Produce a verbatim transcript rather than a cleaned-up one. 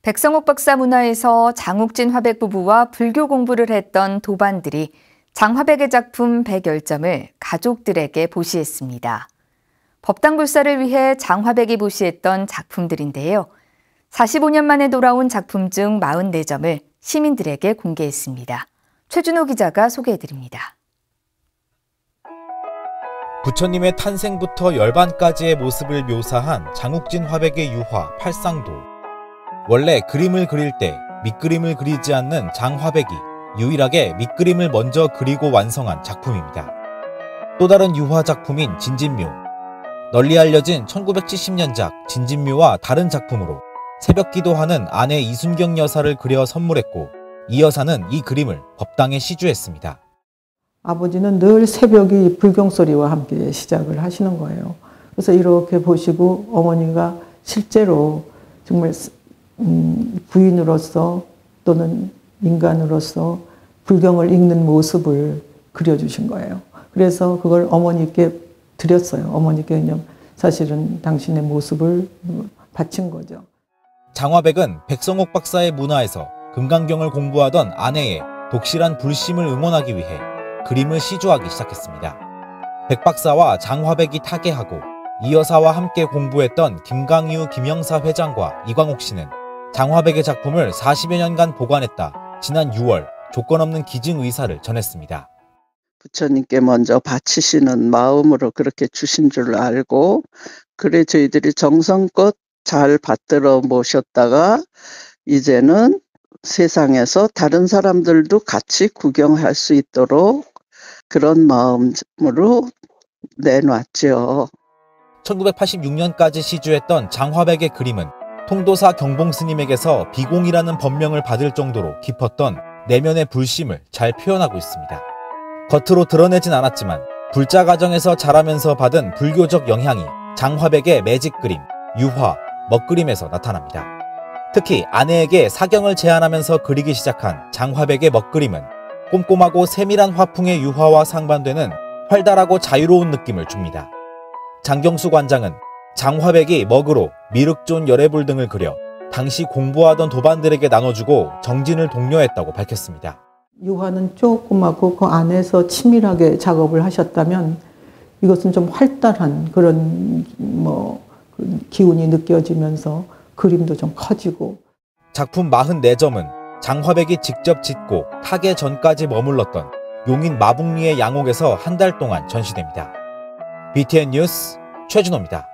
백성옥 박사 문화에서 장욱진 화백 부부와 불교 공부를 했던 도반들이 장화백의 작품 백여 점을 가족들에게 보시했습니다. 법당불사를 위해 장화백이 보시했던 작품들인데요. 사십오 년 만에 돌아온 작품 중 사십사 점을 시민들에게 공개했습니다. 최준호 기자가 소개해드립니다. 부처님의 탄생부터 열반까지의 모습을 묘사한 장욱진 화백의 유화 팔상도. 원래 그림을 그릴 때 밑그림을 그리지 않는 장화백이 유일하게 밑그림을 먼저 그리고 완성한 작품입니다. 또 다른 유화 작품인 진진묘. 널리 알려진 천구백칠십 년작 진진묘와 다른 작품으로 새벽 기도하는 아내 이순경 여사를 그려 선물했고, 이 여사는 이 그림을 법당에 시주했습니다. 아버지는 늘 새벽이 불경소리와 함께 시작을 하시는 거예요. 그래서 이렇게 보시고 어머니가 실제로 정말 음, 부인으로서 또는 인간으로서 불경을 읽는 모습을 그려주신 거예요. 그래서 그걸 어머니께 드렸어요. 어머니께 그냥 사실은 당신의 모습을 바친 거죠. 장화백은 백성옥 박사의 문화에서 금강경을 공부하던 아내의 독실한 불심을 응원하기 위해 그림을 시주하기 시작했습니다. 백 박사와 장화백이 타계하고 이 여사와 함께 공부했던 김강유 김영사 회장과 이광옥 씨는 장화백의 작품을 사십여 년간 보관했다 지난 유월 조건 없는 기증 의사를 전했습니다. 부처님께 먼저 바치시는 마음으로 그렇게 주신 줄 알고, 그래 저희들이 정성껏 잘 받들어 모셨다가 이제는 세상에서 다른 사람들도 같이 구경할 수 있도록 그런 마음으로 내놨죠. 천구백팔십육 년까지 시주했던 장화백의 그림은 통도사 경봉 스님에게서 비공이라는 법명을 받을 정도로 깊었던 내면의 불심을 잘 표현하고 있습니다. 겉으로 드러내진 않았지만 불자 가정에서 자라면서 받은 불교적 영향이 장화백의 매직 그림, 유화, 먹그림에서 나타납니다. 특히 아내에게 사경을 제안하면서 그리기 시작한 장화백의 먹그림은 꼼꼼하고 세밀한 화풍의 유화와 상반되는 활달하고 자유로운 느낌을 줍니다. 장경수 관장은 장화백이 먹으로 미륵존 열애불 등을 그려 당시 공부하던 도반들에게 나눠주고 정진을 독려했다고 밝혔습니다. 유화는 조그맣고 그 안에서 치밀하게 작업을 하셨다면 이것은 좀 활달한 그런 뭐 기운이 느껴지면서 그림도 좀 커지고. 작품 사십사 점은 장화백이 직접 짓고 타계 전까지 머물렀던 용인 마북리의 양옥에서 한 달 동안 전시됩니다. 비티엔 뉴스 최준호입니다.